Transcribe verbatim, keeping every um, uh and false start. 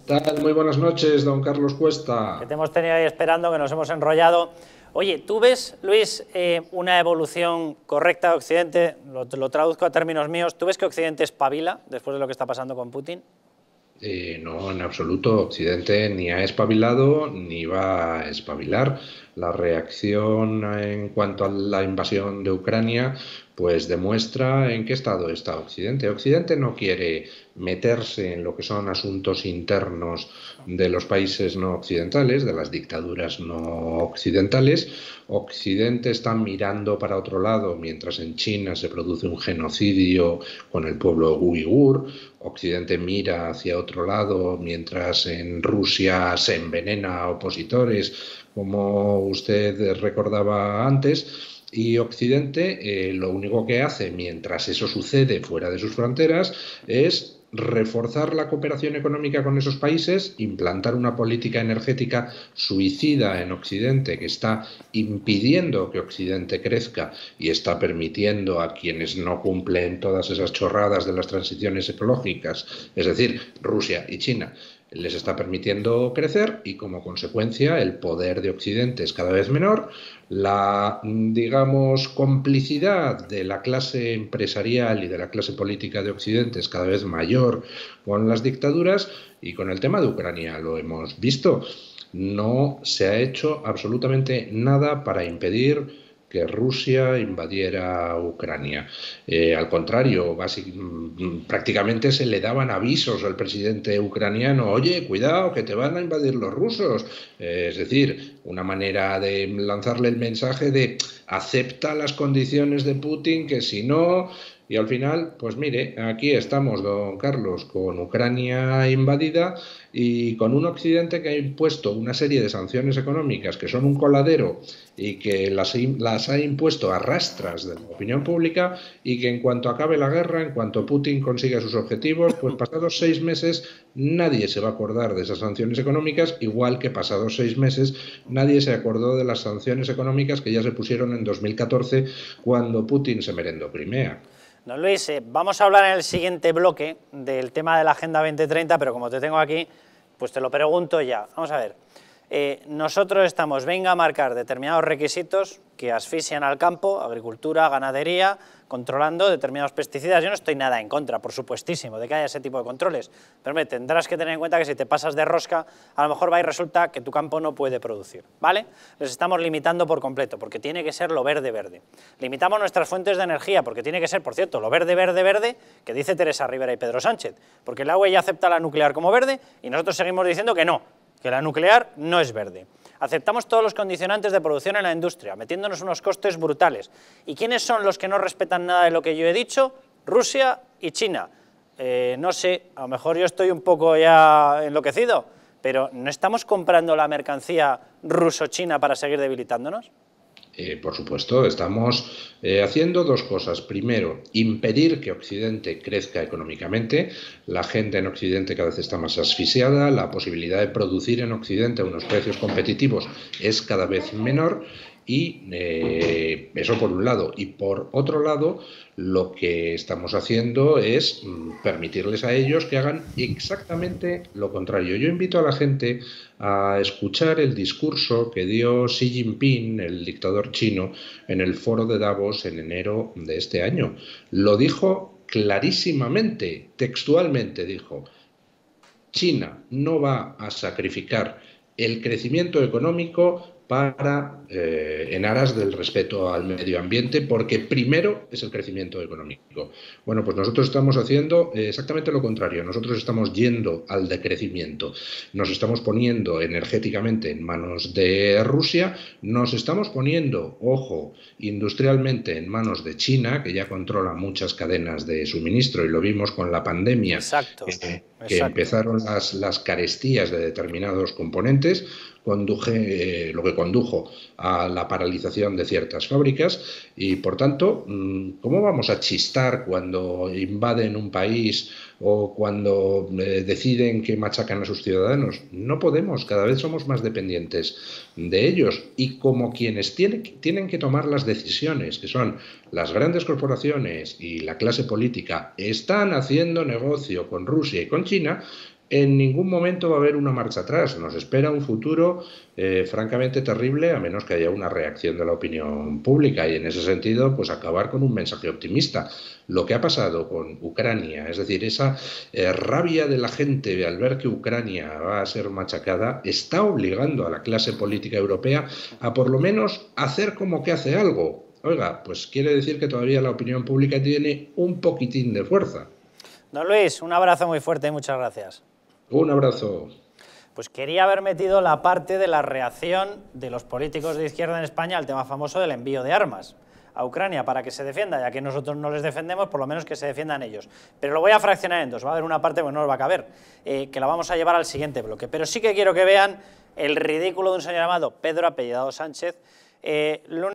Tal? Muy buenas noches, don Carlos Que Cuesta. te hemos tenido ahí esperando, que nos hemos enrollado. Oye, ¿tú ves, Luis, eh, una evolución correcta de Occidente? Lo, lo traduzco a términos míos. ¿Tú ves que Occidente espabila después de lo que está pasando con Putin? Eh, no, en absoluto. Occidente ni ha espabilado ni va a espabilar. La reacción en cuanto a la invasión de Ucrania, pues demuestra en qué estado está Occidente. Occidente no quiere meterse en lo que son asuntos internos de los países no occidentales, de las dictaduras no occidentales. Occidente está mirando para otro lado mientras en China se produce un genocidio con el pueblo uigur. Occidente mira hacia otro lado mientras en Rusia se envenena a opositores, como usted recordaba antes. Y Occidente eh, lo único que hace mientras eso sucede fuera de sus fronteras es reforzar la cooperación económica con esos países, implantar una política energética suicida en Occidente que está impidiendo que Occidente crezca y está permitiendo a quienes no cumplen todas esas chorradas de las transiciones ecológicas, es decir, Rusia y China, les está permitiendo crecer y como consecuencia el poder de Occidente es cada vez menor, la, digamos, complicidad de la clase empresarial y de la clase política de Occidente es cada vez mayor con las dictaduras y con el tema de Ucrania lo hemos visto. No se ha hecho absolutamente nada para impedir que Rusia invadiera Ucrania. Eh, al contrario, prácticamente se le daban avisos al presidente ucraniano, oye, cuidado, que te van a invadir los rusos. Eh, es decir, una manera de lanzarle el mensaje de acepta las condiciones de Putin, que si no... Y al final, pues mire, aquí estamos, don Carlos, con Ucrania invadida y con un Occidente que ha impuesto una serie de sanciones económicas que son un coladero y que las, las ha impuesto a rastras de la opinión pública y que en cuanto acabe la guerra, en cuanto Putin consiga sus objetivos, pues pasados seis meses nadie se va a acordar de esas sanciones económicas, igual que pasados seis meses nadie se acordó de las sanciones económicas que ya se pusieron en dos mil catorce cuando Putin se merendó Crimea. Don Luis, eh, vamos a hablar en el siguiente bloque del tema de la Agenda veinte treinta, pero como te tengo aquí, pues te lo pregunto ya. Vamos a ver. Eh, nosotros estamos, venga a marcar determinados requisitos que asfixian al campo, agricultura, ganadería, controlando determinados pesticidas. Yo no estoy nada en contra, por supuestísimo, de que haya ese tipo de controles, pero me tendrás que tener en cuenta que si te pasas de rosca, a lo mejor va y resulta que tu campo no puede producir, ¿vale? Les estamos limitando por completo, porque tiene que ser lo verde, verde. Limitamos nuestras fuentes de energía, porque tiene que ser, por cierto, lo verde, verde, verde, que dice Teresa Rivera y Pedro Sánchez, porque el agua ya acepta la nuclear como verde y nosotros seguimos diciendo que no, que la nuclear no es verde. Aceptamos todos los condicionantes de producción en la industria, metiéndonos unos costes brutales. ¿Y quiénes son los que no respetan nada de lo que yo he dicho? Rusia y China. Eh, no sé, a lo mejor yo estoy un poco ya enloquecido, pero ¿no estamos comprando la mercancía ruso-china para seguir debilitándonos? Eh, por supuesto, estamos eh, haciendo dos cosas. Primero, impedir que Occidente crezca económicamente. La gente en Occidente cada vez está más asfixiada, la posibilidad de producir en Occidente a unos precios competitivos es cada vez menor y eh, eso por un lado. Y por otro lado, lo que estamos haciendo es mm, permitirles a ellos que hagan exactamente lo contrario. Yo invito a la gente a escuchar el discurso que dio Xi Jinping, el dictador chino, en el foro de Davos en enero de este año. Lo dijo clarísimamente, textualmente dijo, China no va a sacrificar el crecimiento económico para, eh, en aras del respeto al medio ambiente, porque primero es el crecimiento económico. Bueno, pues nosotros estamos haciendo exactamente lo contrario. Nosotros estamos yendo al decrecimiento. Nos estamos poniendo energéticamente en manos de Rusia, nos estamos poniendo, ojo, industrialmente en manos de China, que ya controla muchas cadenas de suministro, y lo vimos con la pandemia, Exacto, eh, que exacto. empezaron las, las carestías de determinados componentes, conduje, eh, lo que condujo a la paralización de ciertas fábricas y, por tanto, ¿cómo vamos a chistar cuando invaden un país o cuando eh, deciden que machacan a sus ciudadanos? No podemos, cada vez somos más dependientes de ellos y como quienes tienen, tienen que tomar las decisiones, que son las grandes corporaciones y la clase política, están haciendo negocio con Rusia y con China, En ningún momento va a haber una marcha atrás. Nos espera un futuro eh, francamente terrible, a menos que haya una reacción de la opinión pública, y en ese sentido, pues acabar con un mensaje optimista. Lo que ha pasado con Ucrania, es decir, esa eh, rabia de la gente al ver que Ucrania va a ser machacada, está obligando a la clase política europea a por lo menos hacer como que hace algo. Oiga, pues quiere decir que todavía la opinión pública tiene un poquitín de fuerza. Don Luis, un abrazo muy fuerte y muchas gracias. Un abrazo. Pues quería haber metido la parte de la reacción de los políticos de izquierda en España al tema famoso del envío de armas a Ucrania para que se defienda, ya que nosotros no les defendemos, por lo menos que se defiendan ellos. Pero lo voy a fraccionar en dos, va a haber una parte que no nos va a caber, eh, que la vamos a llevar al siguiente bloque. Pero sí que quiero que vean el ridículo de un señor llamado Pedro apellidado Sánchez. Eh,